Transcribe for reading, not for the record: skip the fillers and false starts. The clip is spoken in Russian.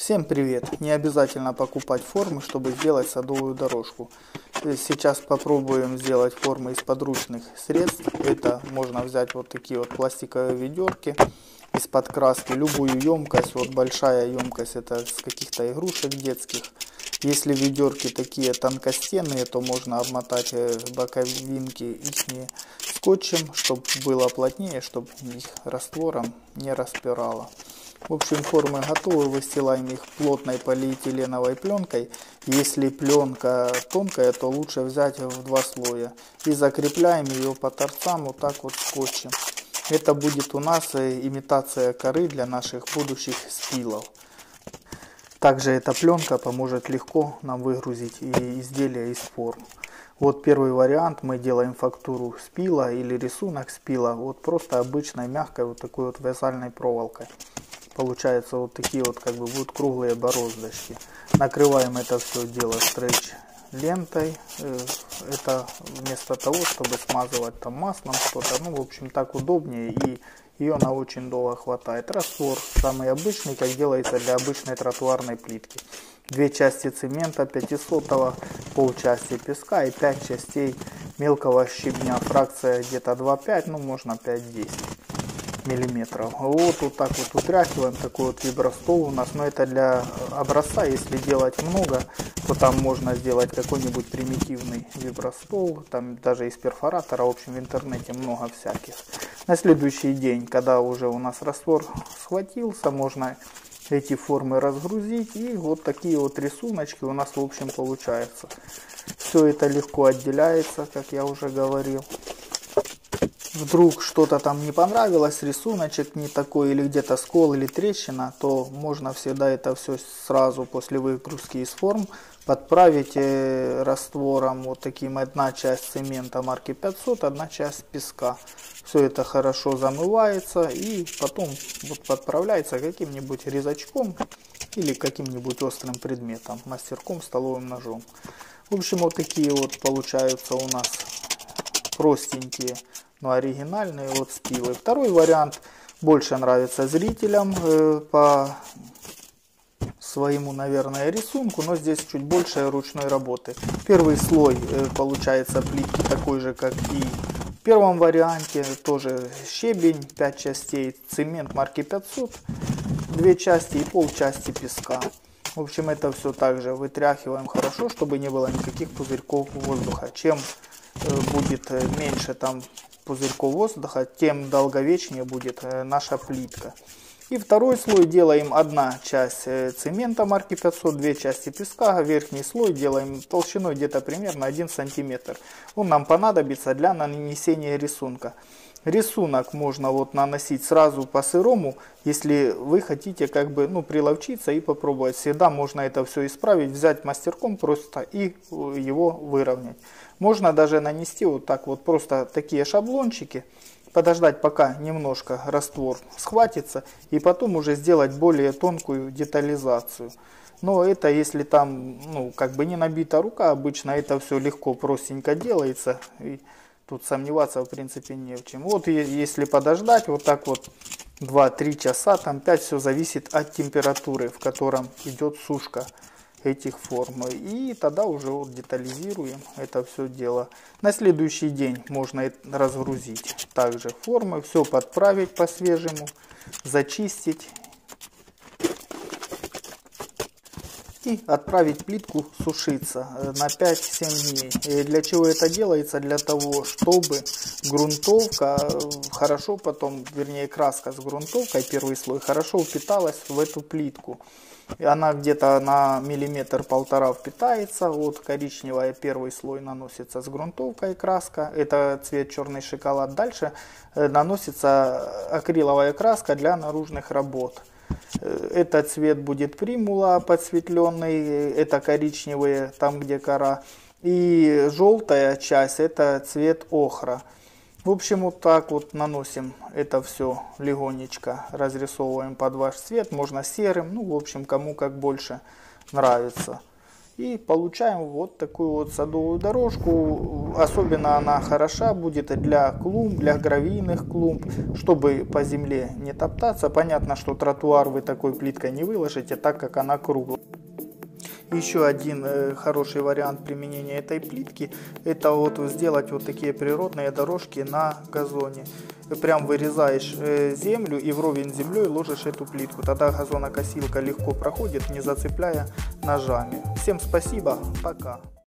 Всем привет! Не обязательно покупать формы, чтобы сделать садовую дорожку. Сейчас попробуем сделать формы из подручных средств. Это можно взять вот такие вот пластиковые ведерки из-под краски, любую емкость. Вот большая емкость это с каких-то игрушек детских. Если ведерки такие тонкостенные, то можно обмотать боковинки их скотчем, чтобы было плотнее, чтобы их раствором не распирало. В общем, формы готовы, выстилаем их плотной полиэтиленовой пленкой. Если пленка тонкая, то лучше взять в 2 слоя. И закрепляем ее по торцам вот так вот скотчем. Это будет у нас имитация коры для наших будущих спилов. Также эта пленка поможет легко нам выгрузить изделия из форм. Вот первый вариант, мы делаем фактуру спила или рисунок спила вот просто обычной мягкой вот такой вот вязальной проволокой. Получается вот такие вот как бы будут круглые бороздочки. Накрываем это все дело стрейч лентой. Это вместо того, чтобы смазывать там маслом что-то. Ну, в общем, так удобнее, и ее на очень долго хватает. Раствор самый обычный, как делается для обычной тротуарной плитки. 2 части цемента 500-го, полчасти песка и 5 частей мелкого щебня. Фракция где-то 2,5, ну можно 5-10 миллиметров. Вот так вот утряхиваем. Такой вот вибростол у нас, но это для образца. Если делать много, то там можно сделать какой-нибудь примитивный вибростол, там даже из перфоратора. В общем, в интернете много всяких. На следующий день, когда уже у нас раствор схватился, можно эти формы разгрузить, и вот такие вот рисуночки у нас в общем получается. Все это легко отделяется, как я уже говорил. Вдруг что-то там не понравилось, рисуночек не такой, или где-то скол или трещина, то можно всегда это все сразу после выгрузки из форм подправить раствором вот таким. 1 часть цемента марки 500, 1 часть песка. Все это хорошо замывается и потом вот подправляется каким-нибудь резачком или каким-нибудь острым предметом, мастерком, столовым ножом. В общем, вот такие вот получаются у нас простенькие, но оригинальные вот спилы. Второй вариант больше нравится зрителям по своему, наверное, рисунку, но здесь чуть больше ручной работы. Первый слой получается плитки такой же, как и в первом варианте. Тоже щебень, 5 частей, цемент марки 500, 2 части и полчасти песка. В общем, это все также вытряхиваем хорошо, чтобы не было никаких пузырьков воздуха. Чем будет меньше там пузырьков воздуха, тем долговечнее будет наша плитка. И второй слой делаем 1 часть цемента марки 500, 2 части песка. Верхний слой делаем толщиной где-то примерно 1 сантиметр. Он нам понадобится для нанесения рисунка. Рисунок можно вот наносить сразу по сырому, если вы хотите как бы приловчиться и попробовать. Всегда можно это все исправить, взять мастерком просто и его выровнять. Можно даже нанести вот так вот просто такие шаблончики, подождать пока немножко раствор схватится и потом уже сделать более тонкую детализацию. Но это если там как бы не набита рука, обычно это все легко, простенько делается. И тут сомневаться в принципе не в чем. Вот если подождать вот так вот 2-3 часа, там 5, все зависит от температуры, в котором идет сушка этих форм. И тогда уже вот детализируем это все дело. На следующий день можно разгрузить также формы, все подправить по-свежему, зачистить и отправить плитку сушиться на 5-7 дней. Для чего это делается? Для того, чтобы грунтовка хорошо потом, вернее краска с грунтовкой, первый слой, хорошо впиталась в эту плитку. Она где-то на 1–1,5 впитается. Вот коричневая первый слой наносится с грунтовкой краска. Это цвет черный шоколад. Дальше наносится акриловая краска для наружных работ. Этот цвет будет примула подсветленный. Это коричневые, там где кора. И желтая часть это цвет охра. В общем, вот так вот наносим это все легонечко, разрисовываем под ваш цвет, можно серым, в общем, кому как больше нравится. И получаем вот такую вот садовую дорожку. Особенно она хороша будет для клумб, для гравийных клумб, чтобы по земле не топтаться. Понятно, что тротуар вы такой плиткой не выложите, так как она круглая. Еще один хороший вариант применения этой плитки, это вот сделать вот такие природные дорожки на газоне. Прям вырезаешь землю и вровень с землей ложишь эту плитку. Тогда газонокосилка легко проходит, не зацепляя ножами. Всем спасибо, пока.